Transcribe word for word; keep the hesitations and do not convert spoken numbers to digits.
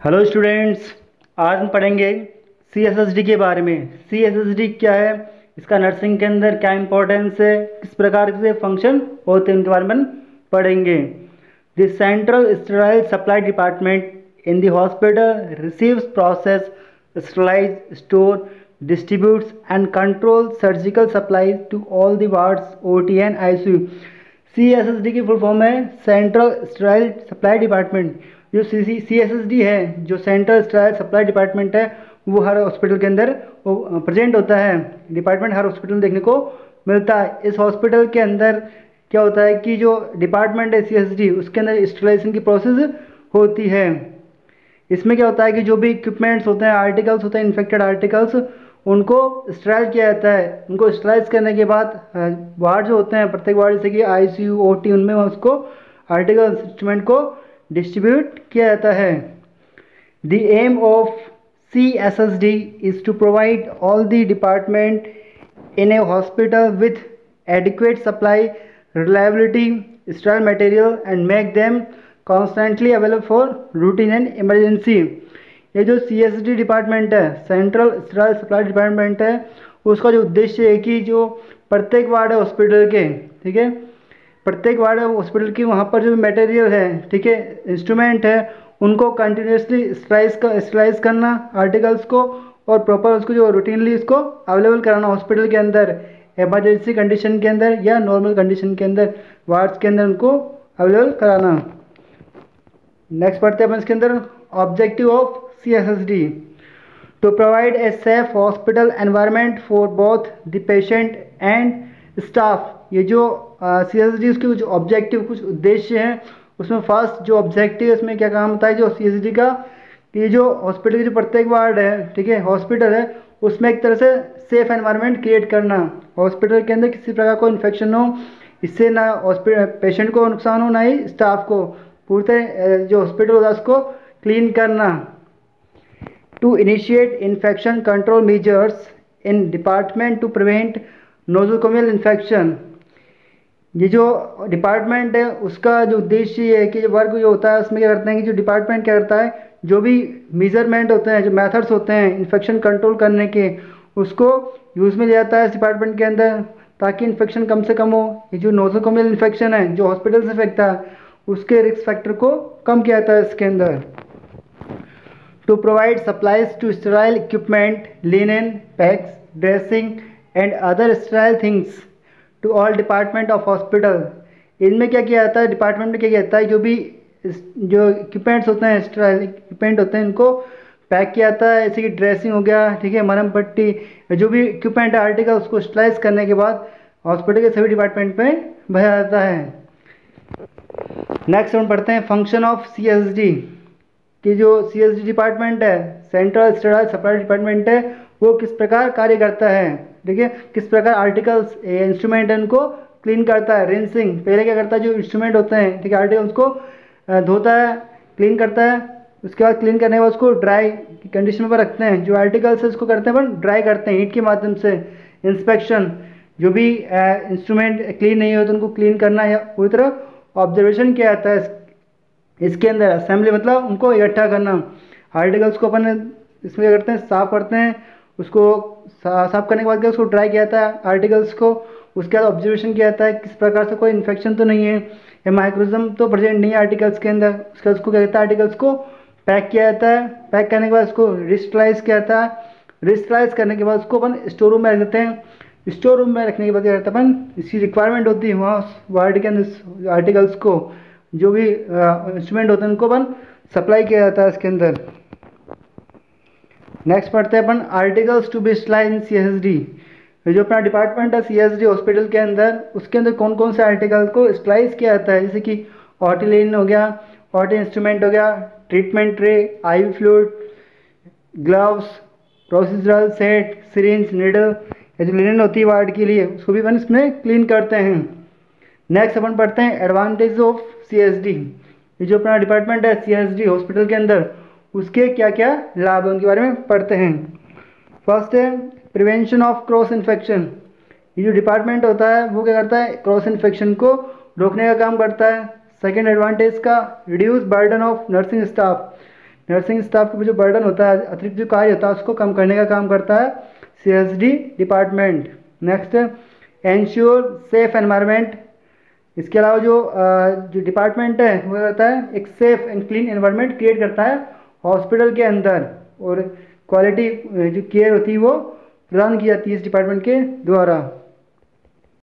Hello students, आज हम पढ़ेंगे सी एस एस डी के बारे में। सी एस एस डी क्या है, इसका नर्सिंग के अंदर क्या इंपॉर्टेंस है, किस प्रकार से फंक्शन होते हैं, उनके बारे में हम पढ़ेंगे। The central sterile supply department in the hospital receives process sterilise store distributes and control surgical supplies to all the wards O T and I C U. C S S D की full form है central sterile supply department. जो C C C S S D है, जो central sterile supply department है, वो हर hospital के अंदर वो प्रेजेंट होता है। डिपार्टमेंट हर हॉस्पिटल में देखने को मिलता है। इस हॉस्पिटल के अंदर क्या होता है कि जो डिपार्टमेंट है सी एस एस डी, उसके अंदर स्टेरिलाइजेशन की प्रोसेस होती है। इसमें क्या होता है कि जो भी इक्विपमेंट्स होते हैं, आर्टिकल्स होते हैं, इन्फेक्टेड आर्टिकल्स, उनको स्टेराइल किया जाता है। उनको स्टेराइज करने के बाद वार्ड जो होते हैं, प्रत्येक वार्ड जैसे कि आई सी यू, ओ टी, उनमें उसको आर्टिकल्स इंस्ट्रूमेंट को डिस्ट्रीब्यूट किया जाता है। The aim of C S S D is to provide all the department in a hospital with adequate supply, reliability, sterile material and make them constantly available for routine and emergency. ये जो C S D department है, central sterile supply department है, उसका जो उद्देश्य है कि जो प्रत्येक वार्ड है हॉस्पिटल के, ठीक है, प्रत्येक वार्ड है हॉस्पिटल की, वहाँ पर जो मटेरियल है, ठीक है, इंस्ट्रूमेंट है, उनको कंटिन्यूसली स्टेराइज कर स्टेराइज करना आर्टिकल्स को, और प्रॉपर उसको जो रूटीनली उसको अवेलेबल कराना हॉस्पिटल के अंदर, इमरजेंसी कंडीशन के अंदर या नॉर्मल कंडीशन के अंदर, वार्ड्स के अंदर उनको अवेलेबल कराना। नेक्स्ट पढ़ते हैं अपन इसके अंदर objective of C S S D to provide a safe hospital environment for both the patient and staff. ये जो सी एस एस डी उसके कुछ ऑब्जेक्टिव, कुछ उद्देश्य हैं। उसमें फर्स्ट जो ऑब्जेक्टिव है, इसमें क्या काम होता है जो सी एस एस डी का, कि ये जो हॉस्पिटल की जो प्रत्येक वार्ड है, ठीक है, हॉस्पिटल है, उसमें एक तरह से सेफ एनवायरनमेंट क्रिएट करना। हॉस्पिटल के अंदर किसी प्रकार को इन्फेक्शन हो, इससे ना हॉस्पिटल पेशेंट को नुकसान हो, ना ही स्टाफ को। पूरी तरह जो हॉस्पिटल होता है उसको क्लीन करना। To initiate infection control measures in department to prevent nosocomial infection. ये जो डिपार्टमेंट है उसका जो उद्देश्य ये है कि जो वर्क जो होता है उसमें क्या करते हैं कि जो डिपार्टमेंट क्या करता है, जो भी मेजरमेंट होते हैं, जो मेथड्स होते हैं इन्फेक्शन कंट्रोल करने के, उसको यूज़ में लिया जाता है इस डिपार्टमेंट के अंदर, ताकि इन्फेक्शन कम से कम हो। ये जो नोजोकोमियल इन्फेक्शन है जो हॉस्पिटल से फैलता है, उसके रिस्क फैक्टर को कम किया जाता है इसके अंदर। To provide supplies to sterile equipment, linen, packs, dressing and other sterile things to all department of hospital. इनमें क्या किया जाता है, डिपार्टमेंट में क्या किया जाता है, जो भी जो इक्विपमेंट्स होते हैं, स्टेराइल इक्विपमेंट होते हैं, इनको पैक किया जाता है। जैसे कि ड्रेसिंग हो गया, ठीक है, मरहम पट्टी, जो भी इक्विपमेंट है आर्टिकल, उसको स्टेराइज करने के बाद हॉस्पिटल के सभी डिपार्टमेंट में भेजा जाता है। नेक्स्ट हम पढ़ते हैं function of C S D. कि जो सी एस डी डिपार्टमेंट है, सेंट्रल स्टेराइल सप्लाई डिपार्टमेंट है, वो किस प्रकार कार्य करता है, ठीक है, किस प्रकार आर्टिकल्स इंस्ट्रूमेंट है उनको क्लीन करता है। रिंसिंग, पहले क्या करता है, जो इंस्ट्रूमेंट होते हैं, ठीक है, आर्टिकल्स को धोता है, क्लीन करता है, उसके बाद क्लीन करने के बाद उसको ड्राई कंडीशन पर रखते हैं। जो आर्टिकल्स है उसको करते हैं अपन ड्राई करते हैं हीट के माध्यम से। इंस्पेक्शन, जो भी इंस्ट्रूमेंट क्लीन नहीं हो तो उनको क्लीन करना, या पूरी तरह ऑब्जर्वेशन किया जाता है इसके अंदर। असेंबली मतलब उनको इकट्ठा करना। आर्टिकल्स को अपन इसमें क्या करते हैं, साफ करते हैं, उसको सा, साफ करने के बाद क्या उसको ड्राई किया जाता है आर्टिकल्स को। उसके बाद ऑब्जर्वेशन किया जाता है किस प्रकार से कोई इन्फेक्शन तो नहीं है या माइक्रोजम तो प्रेजेंट नहीं है आर्टिकल्स के अंदर। उसके बाद उसको क्या कहता है, आर्टिकल्स को पैक किया जाता है। पैक करने के बाद उसको रिस्टलाइज किया जाता है। रिस्टलाइज करने के बाद उसको अपन स्टोर रूम में रख देते हैं। स्टोर रूम में रखने के बाद क्या करता है अपन, इसकी रिक्वायरमेंट होती है वहाँ वार्ड के अंदर आर्टिकल्स को, जो भी इंस्ट्रूमेंट होते हैं उनको अपन सप्लाई किया जाता है इसके अंदर। नेक्स्ट पढ़ते हैं अपन articles to be sterile in C S S D. जो अपना डिपार्टमेंट है सी एस डी हॉस्पिटल के अंदर, उसके अंदर कौन कौन से आर्टिकल को स्टेराइज किया जाता है, जैसे कि ऑटिलिन हो गया, ऑटी इंस्ट्रूमेंट हो गया, treatment tray, I V fluid, gloves, procedural set, syringe, needle, या जो लिनन होती है वार्ड के लिए, उसको भी अपन इसमें क्लीन करते हैं। नेक्स्ट अपन पढ़ते हैं advantage of C S D. ये जो अपना डिपार्टमेंट है सी एस डी हॉस्पिटल के अंदर, उसके क्या क्या लाभ हैं उनके बारे में पढ़ते हैं। फर्स्ट है प्रिवेंशन ऑफ क्रॉस इन्फेक्शन। ये जो डिपार्टमेंट होता है वो क्या करता है, क्रॉस इन्फेक्शन को रोकने का काम करता है। सेकेंड एडवांटेज का, reduce burden of nursing staff. Nursing staff के ऊपर जो बर्डन होता है, अतिरिक्त जो कार्य होता है, उसको कम करने का काम करता है C S D department. Next, ensure safe environment. इसके अलावा जो जो डिपार्टमेंट है वो रहता है एक safe and clean environment create करता है हॉस्पिटल के अंदर, और क्वालिटी जो केयर होती है वो प्रदान की जाती है इस डिपार्टमेंट के द्वारा।